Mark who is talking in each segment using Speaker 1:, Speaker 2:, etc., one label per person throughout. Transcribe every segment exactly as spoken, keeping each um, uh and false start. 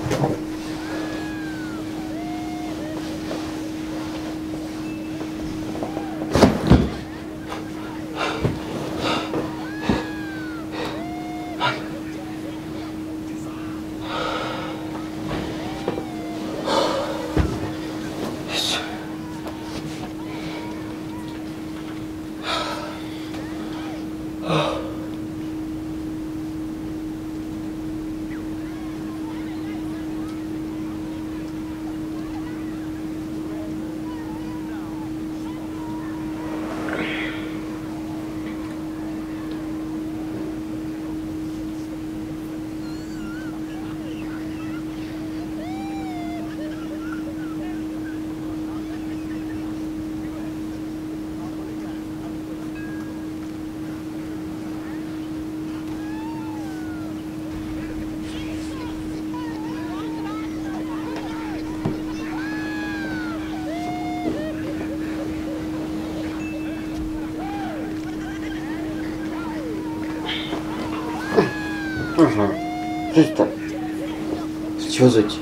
Speaker 1: Ага. Sister. Ikibazo ki?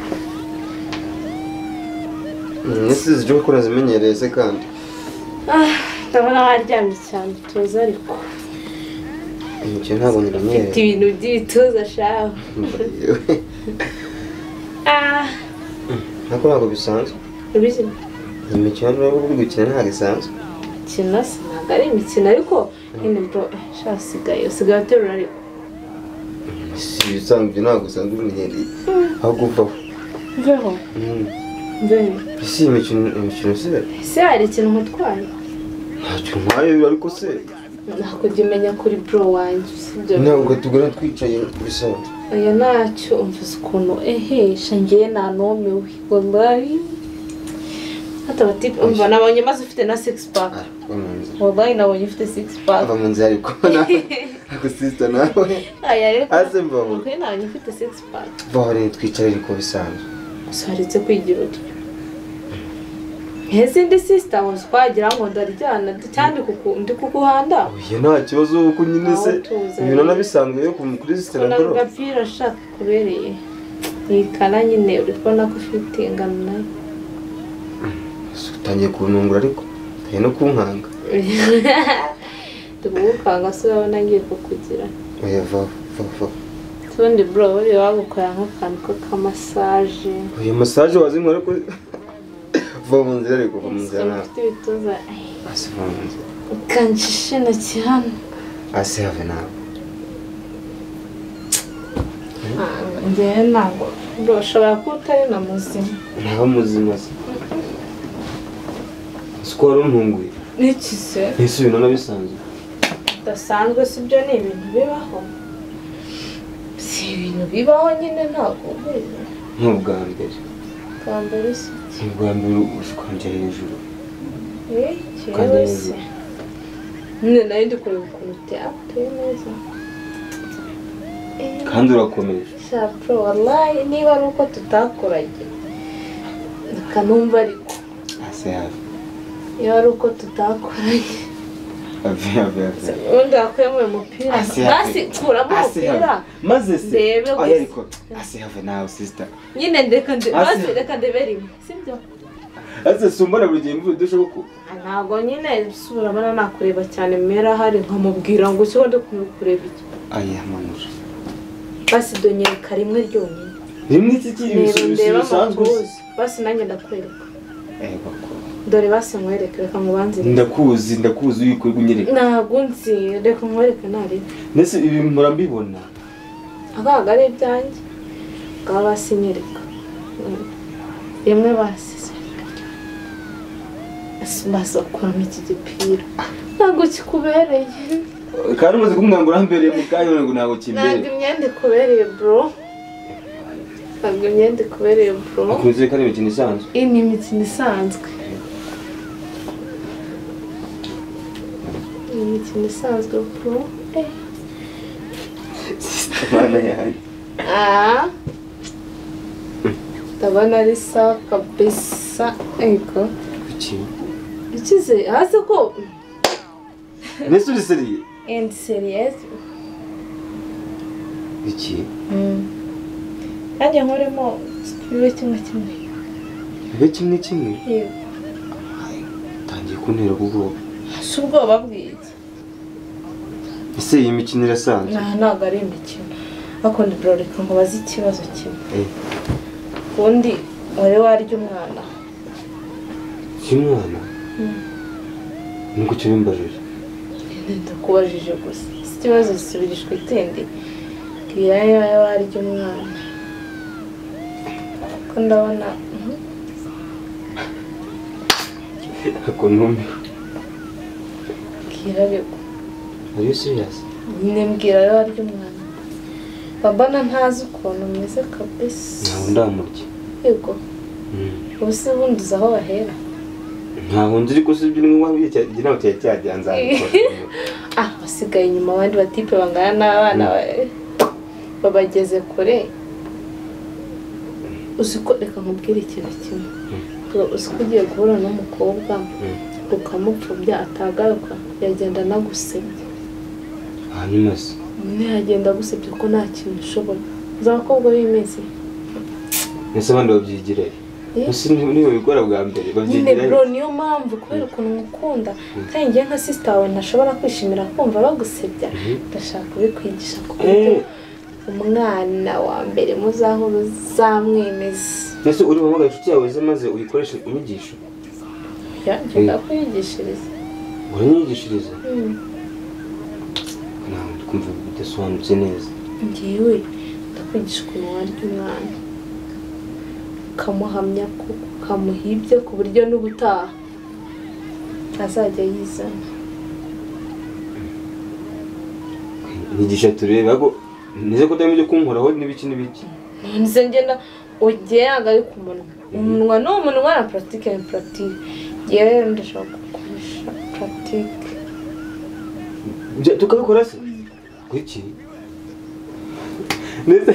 Speaker 1: Nese zije ko nazimenyereye se kandi.
Speaker 2: Ah, ndabona waryamye cyane tuza ariko.
Speaker 1: Nicyo ntabwo nyiramenyereye.
Speaker 2: Mfite ibintu by'ibituza shaho. Ah.
Speaker 1: Nako ntabwo bisanzwe.
Speaker 2: Ubizi?
Speaker 1: Imikino rero uri gukina ntabwo isanzwe.
Speaker 2: Kina sinaga ari imikino ariko nyine bro shasigaye usigaye terura ariko.
Speaker 1: Si bisanzwe ntabwo usanzwe umenyereye. Aho gupfa.
Speaker 2: Veho.
Speaker 1: Mm.
Speaker 2: Veho.
Speaker 1: Isi imikino imikino se.
Speaker 2: Se hari ikintu nkutwaye.
Speaker 1: Ntacyo nkwaye ariko se.
Speaker 2: Nakujya umenya kuri bro wanjye sibyo.
Speaker 1: Ntabwo tugura twicaye kuri sawa.
Speaker 2: Oya nacyo umvuze ukuntu ehe shangiye na nomewe wallahi. Hata bati umva nabonye maze ufite na six pack. Wallahi nabonye ufite six pack.
Speaker 1: Ava munzi ariko na ako sister nawe.
Speaker 2: Aya reko.
Speaker 1: Azemba.
Speaker 2: Ukwe nabonye ufite six pack.
Speaker 1: Bahore twicaye ko bisanzwe.
Speaker 2: Saritse kwigira utyo. Heze ndi sister was kwagira ngo ndaryana cyane kuko ndi kukuhanda.
Speaker 1: Oya nta kibazo uko nyine se. Ibintu nabisanzwe yo kuri sister ndoro.
Speaker 2: Nanga pira shaka kubereye. Ikana nyine uri kubona ko ufite ingano nayo.
Speaker 1: Utangiye kunungura ariko taye no kunkanga.
Speaker 2: Tugukanga se urabona ngiye kukugira.
Speaker 1: Oya va va va.
Speaker 2: Tundi bro uri wagukora nk'akantu ko kamassage.
Speaker 1: Oya massage wazinkora ariko va mu nzira ariko va mu nzira na.
Speaker 2: Ufite ibituza.
Speaker 1: Asi va mu nzira.
Speaker 2: Kanchishe na cyane.
Speaker 1: Asi have nawe.
Speaker 2: Ngewe ntabwo bro ushobora kuba utari na muzima.
Speaker 1: Nta muzima se. Skoro ntunguye.
Speaker 2: Niki se?
Speaker 1: Ese ibintu nabisanzwe.
Speaker 2: Dasanzwe sibyo ni ibintu bibaho. Si ibintu bibaho nyine ntabwo ubizi.
Speaker 1: Nk'ubwa mbere.
Speaker 2: Bwa mbere se.
Speaker 1: Ubwa mbere ushikanje hejuru.
Speaker 2: Eh, cyewe se. Nne nayo ndi kureba ukuntu uteye neza.
Speaker 1: Kandi urakomeje.
Speaker 2: Shapro wallahi niba ari uko tutakoranye. Nakanumva ariko.
Speaker 1: Ase have.
Speaker 2: Iyo ari uko tutakoranye.
Speaker 1: Ave ave ave.
Speaker 2: Undi akwemwe umupira. Basi kuramo umupira.
Speaker 1: Maze se.
Speaker 2: Ndebe
Speaker 1: Oya ariko ase have now sister.
Speaker 2: Nyine ndeka nde basi reka ndebere imwe. Sibyo?
Speaker 1: Ase sumbona buri gihe mvuye dushoboka.
Speaker 2: Ntabwo nyine subira bana nakureba cyane mera hari nkamubwira ngo cyo ndi kureba iki.
Speaker 1: Aya manura.
Speaker 2: Basi donyereka rimwe ryonyine.
Speaker 1: Rimwe iki kiri bisanzwe.
Speaker 2: Basi nanjye ndakwereka.
Speaker 1: Eh bako.
Speaker 2: Dore basi nkwereke reka mubanze.
Speaker 1: Ndakuzi ndakuzi yuko unyereka.
Speaker 2: Ntabwo nzi reka nkwereke nari.
Speaker 1: Nese ibi murambibona.
Speaker 2: Akaga ari byanjye. Bwa basi nyereka. Rimwe basi. Asumbaza kuramo iki gipira. Ntabwo kikubereye.
Speaker 1: Kandi umaze kumwangura mbereye mu kanya ngo ntabwo kimbere.
Speaker 2: Ntabwo imyenda ikubereye bro. Ntabwo imyenda ikubereye bro.
Speaker 1: Akunze kandi imikino isanzwe.
Speaker 2: Iyi ni imikino isanzwe. Iyi ni imikino isanzwe bro. Eh.
Speaker 1: Mana yawe.
Speaker 2: Ah. Tabana ari sawa kabisa. Ego.
Speaker 1: Iki?
Speaker 2: Ikize hasi ko.
Speaker 1: Nese uri seriye?
Speaker 2: And serious.
Speaker 1: Iki?
Speaker 2: Mm. nanjye nkoremo bibe kimwe kimwe
Speaker 1: bibe kimwe kimwe
Speaker 2: yego
Speaker 1: tangiye kuntera ubwoba
Speaker 2: si ubwoba bw'iki
Speaker 1: ese iyi mikino irasanzwe
Speaker 2: nta ntabwo ari imikino ariko ni bro reka nkubaze ikibazo kimwe ubundi wari warya umwana
Speaker 1: cy'umwana nuko cyo bimbajije
Speaker 2: ndakubajije gusa si ikibazo gisubirishwa itende bwira niba warya umwana ko ndabona
Speaker 1: ako ntumbi
Speaker 2: bwira ariko
Speaker 1: are you serious
Speaker 2: nyine mbwira niba warya umwana babana ntazi ukuntu umeze kabisa
Speaker 1: ntawe ndamurya
Speaker 2: yego ubu se ubundi uzi aho bahera
Speaker 1: ntaho nzi ariko si ibyo niba wabigira nawe cyajya nzabikora
Speaker 2: ah basigaye inyuma abandi batipe bangana n'abana babageze kure uziko reka nkubwire ikintu kimwe uziko ugiye guhura n'umukobwa ukamupfubya atagaruka yagenda anagusebya
Speaker 1: hanyuma se
Speaker 2: ntiyagenda agusebya ko nta kintu ushobora uzi abakobwa b'iminsi
Speaker 1: ese abandi babyigirayo ese niba bikora bwa mbere
Speaker 2: babyigirayo nyine bro niyo mpamvu kubera ukuntu mukunda kandi njye nka sister wawe ntashobora kwishimira kumva bagusebya ndashaka kubikwigisha ku buryo umwana wa mbere muzahora uzamwemeza
Speaker 1: ese uri mu inshuti yawe ze maze uyikoreshe inyigisho
Speaker 2: yagenda kwigishiriza
Speaker 1: uranyigishiriza nawe kumva bidasobanutse neza
Speaker 2: ngewe ndakwigisha ukuntu warya umwana ukamuhamya ko ukamuhibye ku buryo n'ubutaha azajya yizana
Speaker 1: nyigisha turebe ako nize ko utamenya kunkoraho n'ibiki n'ibiki
Speaker 2: nze ngenda ugiye ntabwo ari ku munwa umunwa ni umunwa na puratike ni puratike ngewe rero ndashaka gukoresha puratike
Speaker 1: tukabikora se kuki ndetse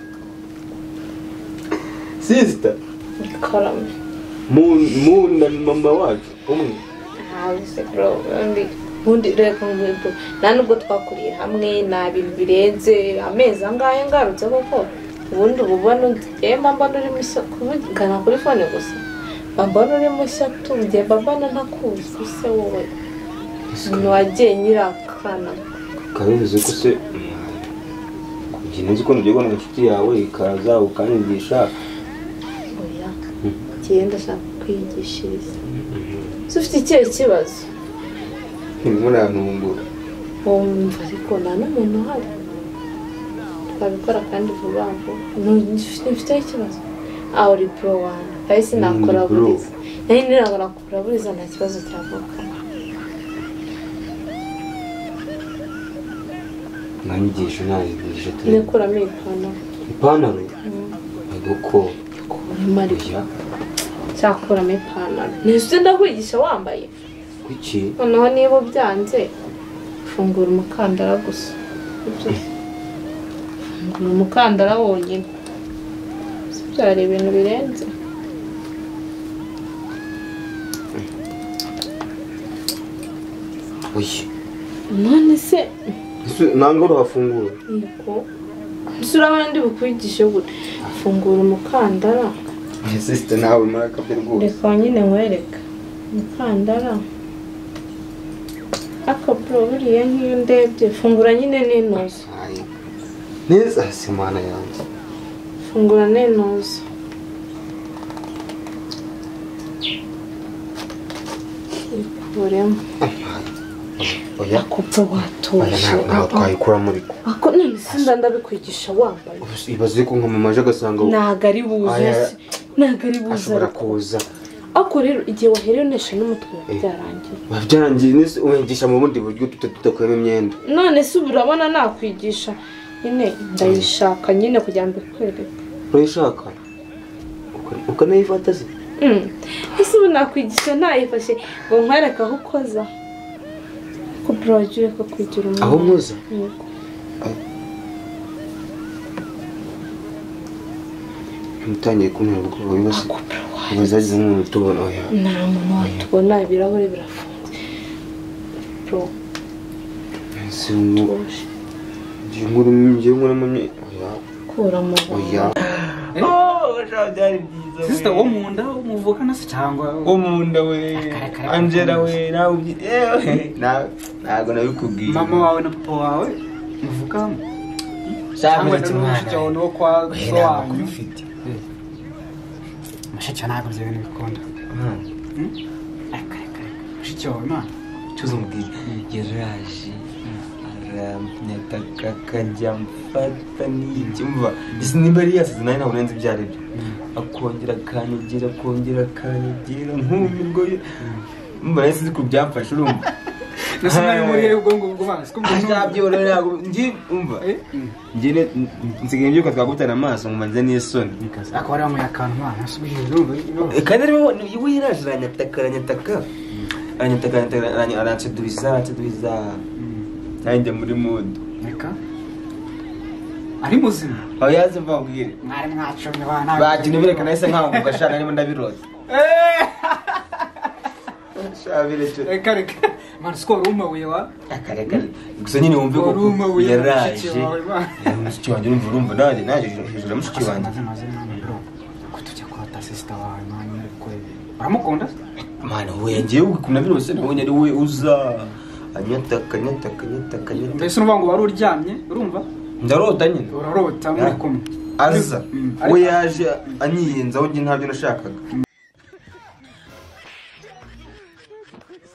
Speaker 1: sister
Speaker 2: karame
Speaker 1: mu na mama wacu umwe
Speaker 2: ntawe se bro undi undi reka nkubwo nta nubwo twakuriye hamwe nta bintu birenze amezi angahe ngarutse koko ubundi ububona ugiye mbambana uri mushya kuvugana kuri fone gusa mbambana uri mushya tugiye mbambana ntakuzi se wowe ntiwagiye nyirakana
Speaker 1: kabivuze ko se kugira nzi ko ngiye kubona inshuti yawe ikaza ukanyigisha
Speaker 2: oya ngiye ndashaka kwigishiriza ufite ikihe kibazo
Speaker 1: ntimurantumbura
Speaker 2: wumva ariko nta n'umuntu uhari twabikora kandi vuba vuba ntufite ikibazo aho uri pro wane kandi sinakora buriza nayo nirago nakora buriza nta kibazo cyavuka
Speaker 1: mwanyigisha ntayigisha turi
Speaker 2: nikuramo ipantaro
Speaker 1: ipantaro ariko
Speaker 2: kurimo ariko cyakuramo ipantaro nise ndakwigisha wambaye
Speaker 1: kuki
Speaker 2: noneho niba byanze fungura umukandara gusa fungura umukandara wonyine byari ibintu birenze
Speaker 1: oye
Speaker 2: none se
Speaker 1: ntabwo urahafungura
Speaker 2: yego nsura abandi bukwigishe gute fungura umukandara
Speaker 1: sister nawe murakabye rwose
Speaker 2: reka nyine nkwereka umukandara aka bro buriya nk'iyo ndebye fungura nyine n'intuzo
Speaker 1: neza simana yanjye
Speaker 2: fungura n'intuzo ikuremo
Speaker 1: oya
Speaker 2: ako bro watuje
Speaker 1: ntabwo twayikura muri ko
Speaker 2: ako none sinda ndabikwigisha wambaye
Speaker 1: ibaze ko nka mama aje agasanga
Speaker 2: ntabwo ari buze ntabwo ari buze
Speaker 1: ashobora kuza
Speaker 2: ako rero igihe wahereye unesha n'umutwe byarangiye
Speaker 1: byarangiye nese uwigisha mu bundi buryo tutakuyemo imyenda
Speaker 2: none se urabona nakwigisha nyine ndayishaka nyine kugira ngo ikwereke
Speaker 1: urayishaka ukanayifata se
Speaker 2: ese ubu nakwigisha ntayifashe ngo nkwereke aho ukoza ko burajure ko kwigira umuntu
Speaker 1: aho nkoza mutangiye kuntera ubwoba bibaze bibaze nk'umuntu tubona oya
Speaker 2: nta muntu watubona ibirahure birafunze bro
Speaker 1: ese nkuru ngiye nkuru ngiye nkuru mumye oya
Speaker 2: gukura mu
Speaker 1: oya oh shaho byari byiza
Speaker 3: sister wo mu nda umuvukana se cyangwa
Speaker 1: wo mu nda we Angela we nawe ntabwo nabikubwiye
Speaker 3: mama wawe na papa wawe muvukamo
Speaker 1: cyangwa
Speaker 3: mushiki wawe no kwa so wawe
Speaker 1: kubifite
Speaker 3: mushiki wawe ntabwo byewe n'ibikunda mushiki wawe ma
Speaker 1: tuzi umubwira yaraje aramyataka kajya mfata n'ikimva isi nimba ari yasize nawe ntabwo urenze ibyo aribyo akongera akanyegera akongera akanyegera nk'umirwo ye mba nahise uzi ko byamfashe urumva
Speaker 3: nasa nayo muri ubwo ngubwo basi ko
Speaker 1: ntabyo ntabwo ngi umva njye nsigaye mbyuka twagutana amaso ngo manze n'isoni
Speaker 3: akaba ari amuye akantu mwana asubiye urumva
Speaker 1: kandi arimo we yaraje aranyataka aranyataka aranyataka aransedubiza aransedubiza nanjye muri mood
Speaker 3: reka ari muzima
Speaker 1: aho yaze mbabwire
Speaker 3: mwari mwacumye bana
Speaker 1: bakintu bireka nahise nkaho mugashana arimo ndabiroza shabire cyo
Speaker 3: reka reka man score umabuye wa
Speaker 1: akareka gusa nyine wumve ko yaraje mushiki wanjye urumva urumva nanjye naje hejuru mushiki wanjye
Speaker 3: ko tujya kwata sister wawe mwana ko uramukunda
Speaker 1: mana we ngiye ukunda birose nabonye ari we uza anyataka anyataka anyataka
Speaker 3: mbese urumva ngo wari uryamye urumva
Speaker 1: ndarota nyine
Speaker 3: urarota muri kumwe
Speaker 1: aza we yaje anyiyenzaho njye ntabyo nashakaga